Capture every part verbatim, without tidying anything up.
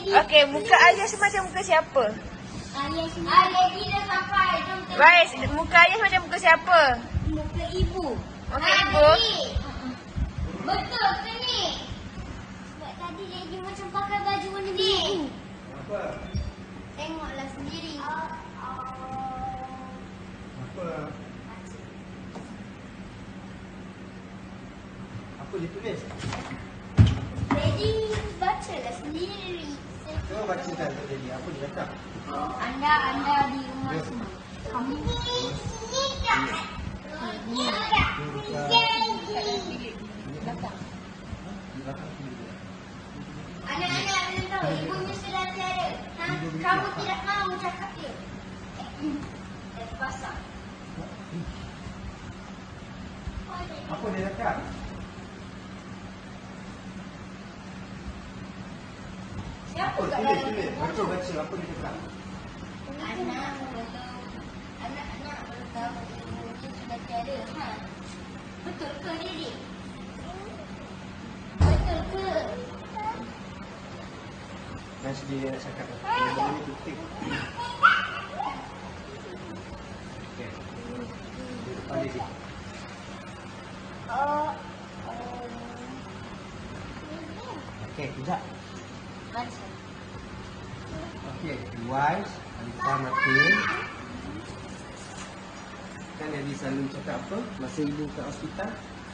Okey, muka ayah semacam muka siapa? Ayah sini. Ayah dah sampai. Jom tengok. Baik, muka ayah macam muka siapa? Muka ibu. Muka ibu? Betul ke ni? Sebab tadi Lady macam pakai baju warna biru. Apa? Tengoklah sendiri. Apa? Apa dia tulis? Lady bacalah sendiri. Cuba bacakan untuk jadi. Apa dia cakap? Anda anda di rumah semua. Kami ni tak. Ni tak. Anak-anak belum tahu ibunya sudah tiada. Ha? Kamu tidak mahu cakap dia. Eh, pasang. Apa dia cakap? Siapa Apa? kat Tulis, dalam tulis. tu? Baca, baca. Apa dia cakap? Anak belum anak-anak belum tahu ibunya sudah tiada. Ha? Betul ke Didi? Betul ke? Dan dia nak cakap. Dia ni penting. Okey. Di depan dia. Oh. Okey, kejap. Baca. Okey, Wise, Alisa, Martin. Kan Adi selalu cakap apa? Masa ibu kat hospital?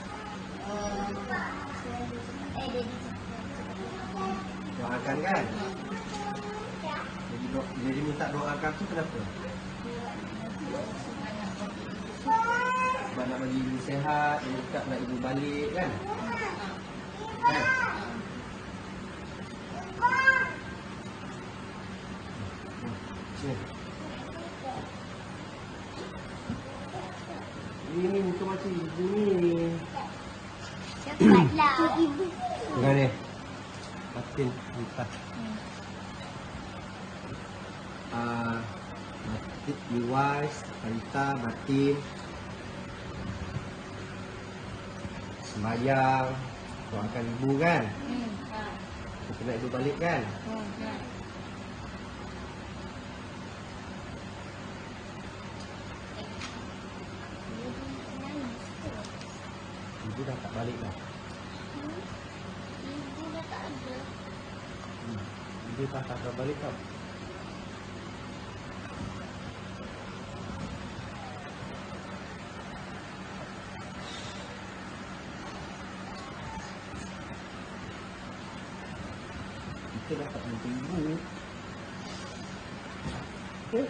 Eh, Didi. Doakan kan? Jadi, do, jadi minta doakan tu kenapa? Sebab nak bagi ibu sihat, dia cakap nak ibu balik kan? Kan? Ni ni muka macam ibu ni. Cepatlah. Ibu. Dengar ni. Batin empat. Ah, Batin, Iwais, Alita, Batin. Sembayang, doakan ibu kan? Hmm. Ha. Kita nak ibu balik kan? Hmm. Ha. Ibu dah tak balik dah. Ibu dah tak ada. Hmm. Ibu dah tak tak balik tau. Kita dah tak jumpa ibu. Okay.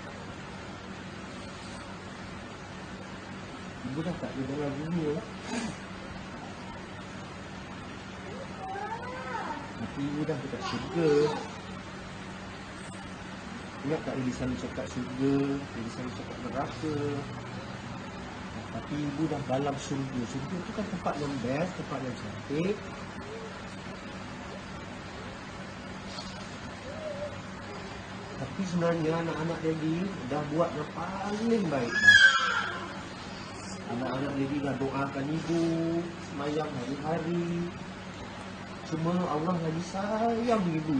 Ibu dah tak ada dalam dunia. Tapi ibu dah dekat syurga. Ingat tak Lili selalu cakap syurga, Lili selalu cakap neraka. Tapi ibu dah dalam syurga. Syurga tu kan tempat yang best, tempat yang cantik. Tapi sebenarnya anak-anak Lili dah buat yang paling baik dah. Anak-anak Lili dah doakan ibu semayang hari-hari. Cuma Allah lagi sayang ibu.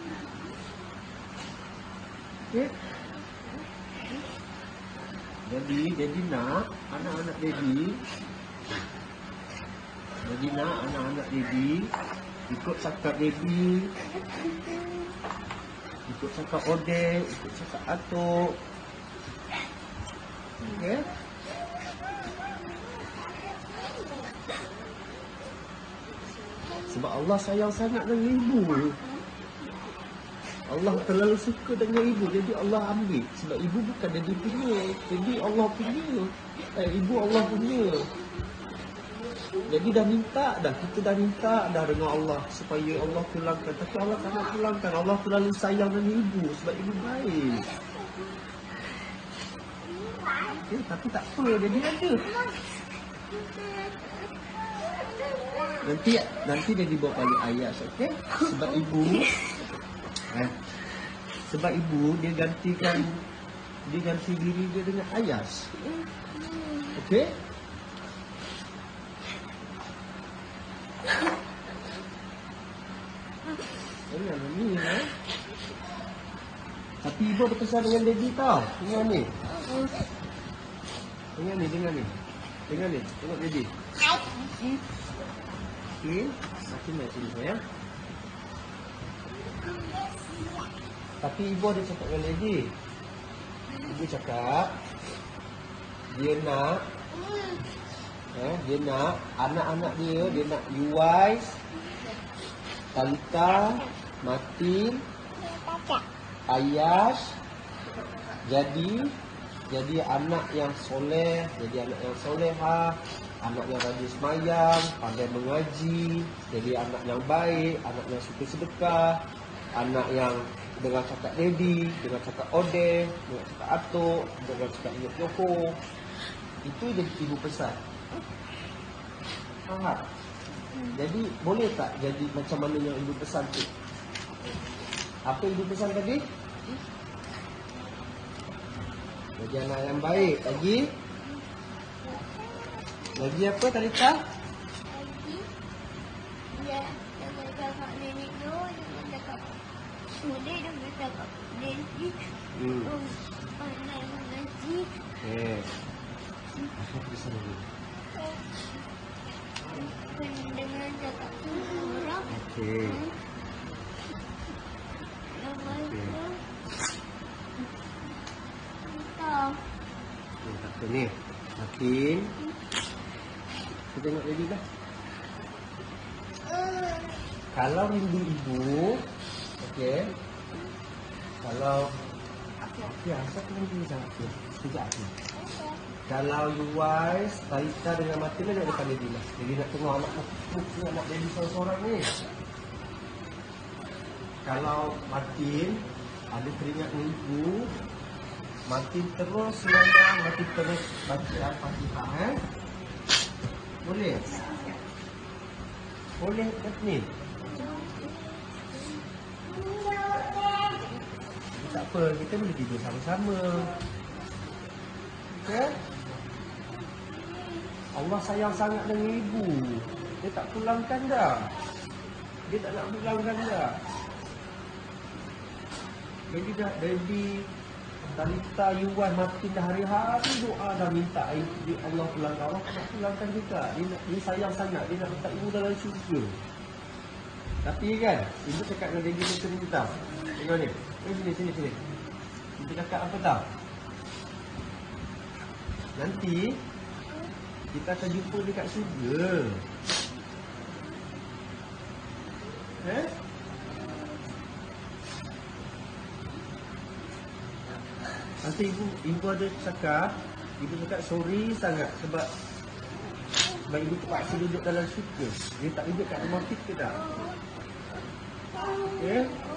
Okay? Jadi, jadi nak anak-anak Lili, jadi nak anak-anak Lili ikut cakap Lili, ikut cakap Odek, ikut cakap Atuk. Okay? Sebab Allah sayang sangat dengan ibu. Allah terlalu suka dengan ibu. Jadi Allah ambil. Sebab ibu bukan dia punya. Jadi Allah punya. Eh, ibu Allah punya. Jadi dah minta dah. Kita dah minta dah dengan Allah. Supaya Allah pulangkan. Tapi Allah tak nak pulangkan. Allah terlalu sayang dengan ibu. Sebab ibu baik. Okay, tapi tak apa. Jadi ada. Nanti nanti dia dibawa balik ayat, okey? Sebab ibu eh, sebab ibu dia gantikan dia ganti diri dia dengan Ayas. Okey? Jangan ni eh. Tapi ibu ada pesan dengan daddy tau. Dengar ni. Dengar ni, dengar ni. Dengar ni, tengok daddy. Okey, macam mana sini sayang? Tapi ibu ada cakap dengan daddy. Ibu cakap dia nak eh, dia nak anak-anak dia, dia nak Yuwais, Talita, Matin, Ayash jadi jadi anak yang soleh, jadi anak yang soleha, anak yang rajin semayang, pandai mengaji, jadi anak yang baik, anak yang suka sedekah, anak yang dengar cakap daddy, dengar cakap ode, dengar cakap atuk, dengar cakap ingat Johor. Itu jadi ibu pesan. Faham? Jadi boleh tak jadi macam mana yang ibu pesan tu? Apa ibu pesan tadi? Jadi anak yang baik. Lagi? Lagi apa Talita? Lagi dia jangan cakap nenek tu, jangan cakap sudah, jangan cakap daddy. Hmm. Um, pandai mengaji. Eh. Apa pesan lagi? Dengan cakap orang. Okey. Lepas Okey. tu entah. Ni satu ni. Makin. Kita tengok lagi dah. Kalau rindu ibu, okey. Kalau okey, asal kena rindu sangat tu. Sekejap ni. Kalau Yuwais, Talita dengan Matin ada depan daddy lah. Jadi nak tengok anak aku, anak daddy seorang-seorang ni. Kalau Matin ada teringat dengan ibu, Matin terus semayang, Matin terus baca Al-Fatihah eh. Boleh? Boleh tak ni? Tak apa, kita boleh tidur sama-sama. Okay? Allah sayang sangat dengan ibu. Dia tak pulangkan dah. Dia tak nak pulangkan dah. Jadi dah Daddy, Talita, Yuwan, Matin dah hari-hari doa dah minta dia Allah pulangkan. Allah tak nak pulangkan juga. Dia, nak, dia sayang sangat. Dia nak letak ibu dalam syurga. Tapi kan, ibu cakap dengan Daddy macam ni tau. Tengok ni. Tengok sini, sini, sini. Ibu cakap apa tau? Nanti kita akan jumpa dekat syurga. Eh? Nanti ibu ibu ada cakap, ibu cakap sorry sangat sebab sebab ibu terpaksa duduk dalam syurga. Dia tak duduk kat rumah kita dah. Okay?